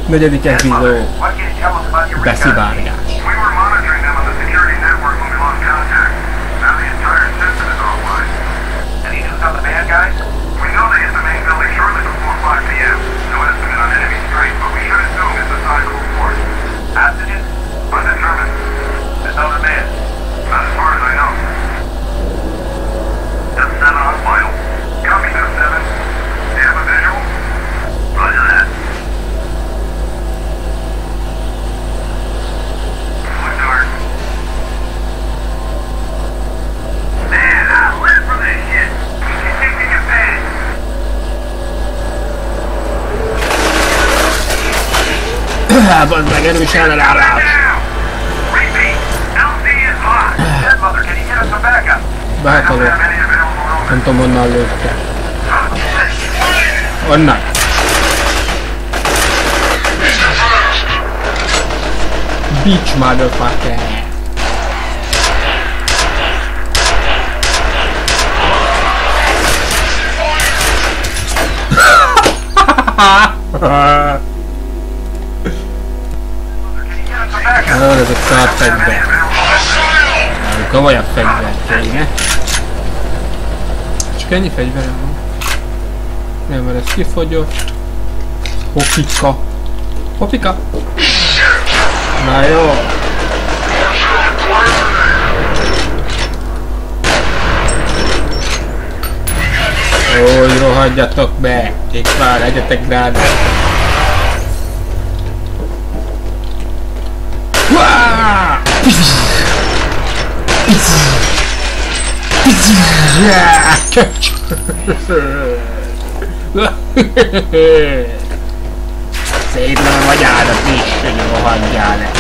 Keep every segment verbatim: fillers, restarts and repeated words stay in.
Negyedik epizód. Beszivárgás. Bazd meg, erős ellenállás! Behatolok. Nem tudom, onnan lőtte. Onnan! Bitch motherfucker! Oh, ez a szart fegyver. Komolyabb fegyver kéne. Csak ennyi fegyverem van. Nem, mert ez kifogyott. Hopika. Hopika. Na jó. Úgy rohadjatok be. Kék már, egyetek grádát. Szétlem a agyádat is, hogy rohadjál le.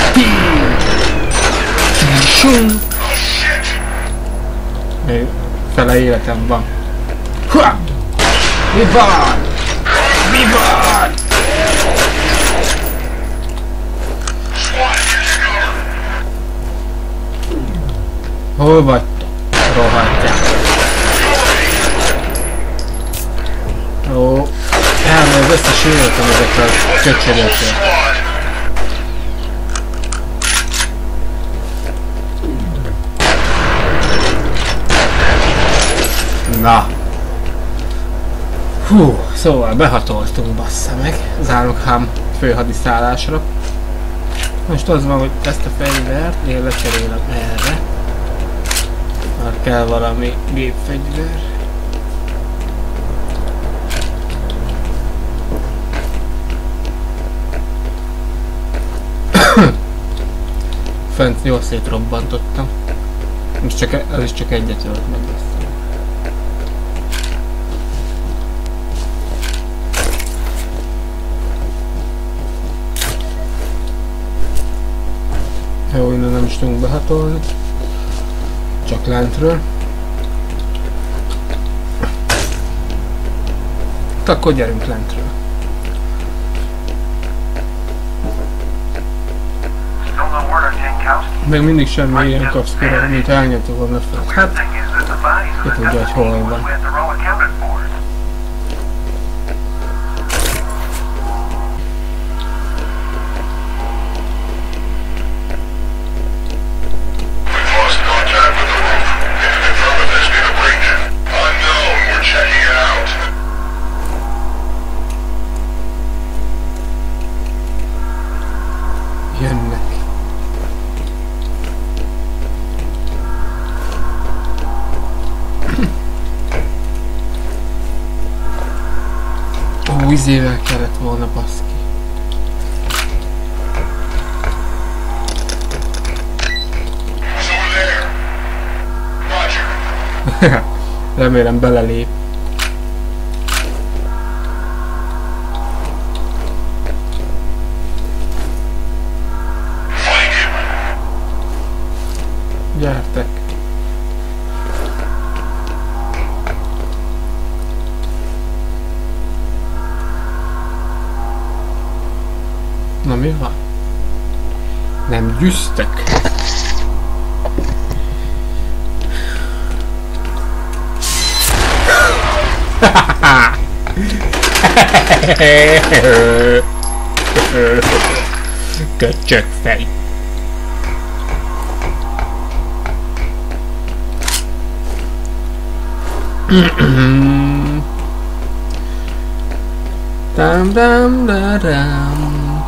Még fele életem van. Mi van? Mi van? Hol vagy? Rohadjál. Ó, elmegy az összes életem ezekkel a köcsögökkel. Na. Hú, szóval behatoltunk, bassza meg az Alma főhadiszállásra. Most az van, hogy ezt a fegyvert én lecserélem erre. Már kell valami gépfegyver. Fent jól szétrobbantottam. Most csak, az is csak egyet ölt meg lesz. Jó, innen nem is tudunk behatolni. Csak lentről. Akkor gyerünk lentről. Még mindig semmi ilyen kapsz ki, mint elnyomtuk volna fel. Hát, ki tudja, hogy hol van. Jönnek. Ó, izével kellett volna, baszki. Remélem belelép. Gyertek! Na mi van? Nem győztek? Köcsög fej. Dam dam da dam.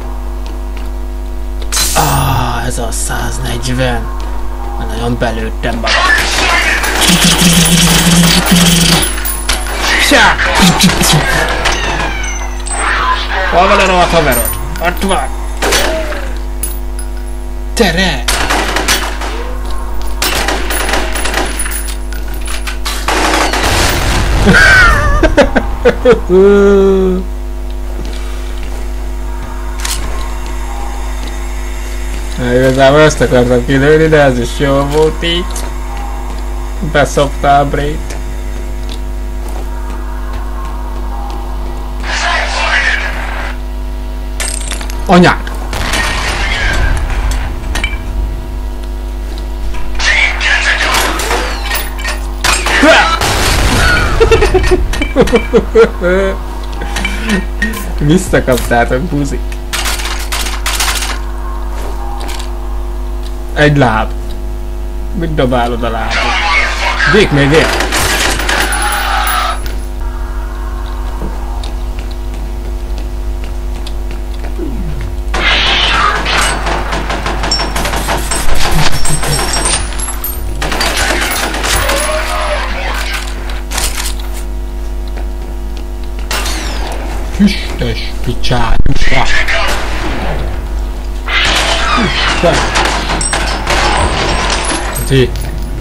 Ah, ez a száznegyven. Nagyon belőttem magam. Hol van a rohadt haverod? Ott van! Tere! Na, igazából ezt akartam kilőni, de ez is jól volt így. Beszoptál Brét. Anyád! Visszakaptátok, buzik. Egy láb. Mit dobálod a lábot? Vék még él! Füstös picsányusra! Füstös! Ti!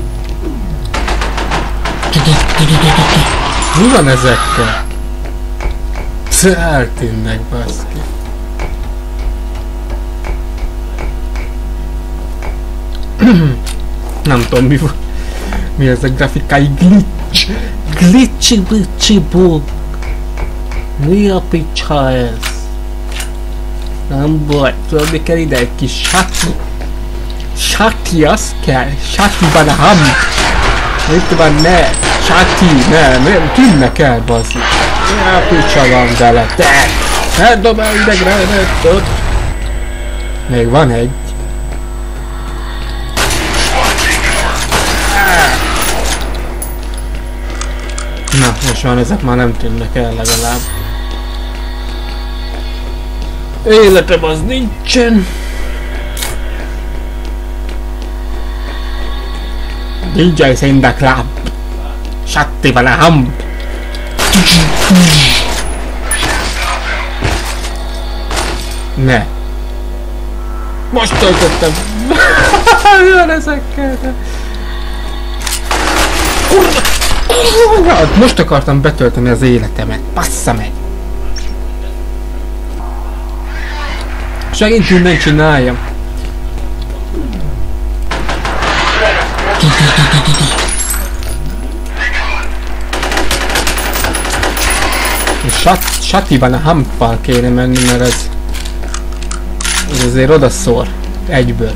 Mi van ezekkel? Eltűnnek, baszki! Nem tudom mi van. Mi ez a grafikai glitch? Glitchy bitchy bug! Mi a picsa ez? Nem baj, tudod mi kell ide egy kis sáti? Sáti, az kell? Sátiban a ham! Itt van, ne! Sáti, ne! Nem tűnnek el, bazzi! Mi a picsa van vele? Te! Ne dob el ide gránátot! Még van egy. Na, most van, ezek már nem tűnnek el legalább. Életem az nincsen. dé jé in the club. Shatti van a hump. Ne. Most töltöttem. Jön ezekkel. Kurva. Most akartam betölteni az életemet. Passza meg. Segít minden csináljam. Sat, Satiban a humppal kéne menni, mert ez, ez azért odaszór egyből.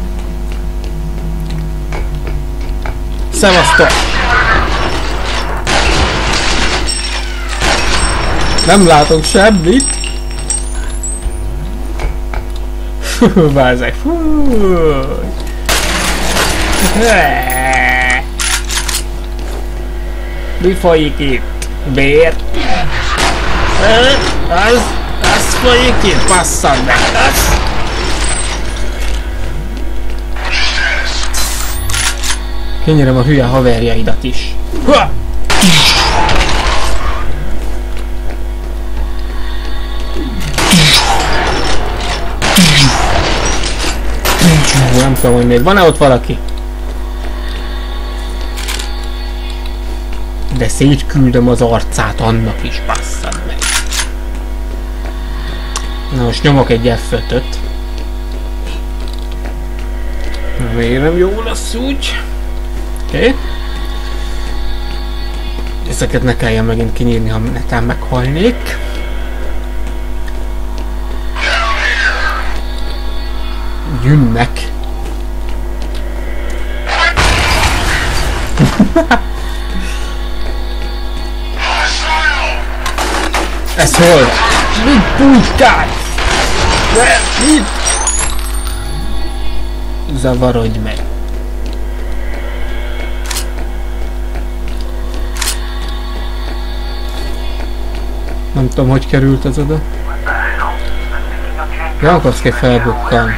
Szevasztok! Nem látok semmit. Fú, bázek, fú. Mi folyik itt? Bér? Az, az folyik itt, passzad meg, az! Kinyerem a hülye haverjaidat is. Hua! Nem tudom, hogy még van-e ott valaki? De szétküldöm az arcát annak is, basszad meg. Na most nyomok egy F ötöt. Vélem jó lesz úgy. Oké. Okay. Ezeket ne kelljen megint kinyírni, ha netán meghalnék. Jönnek. Ez hol? Mit puskál? Ne! Mit? Zavarodj meg! Nem tudom, hogy került ez oda. Jankovszki felbukkant.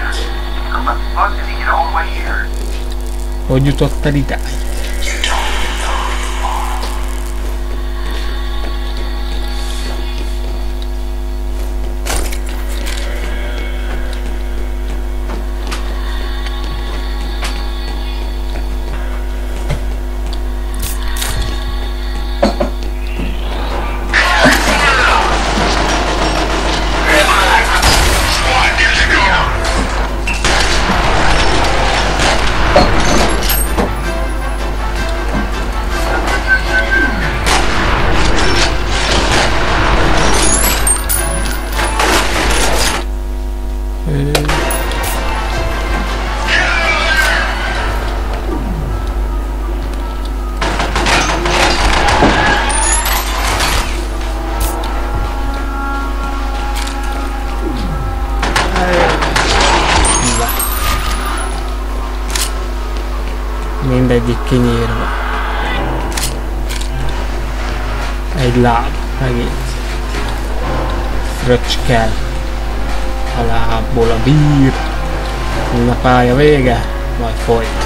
Hogy jutott el idáig? Mindegyik kinyírva. Egy láb, megint. Fröccskel. A lábból a bír. A pálya vége, majd folyt.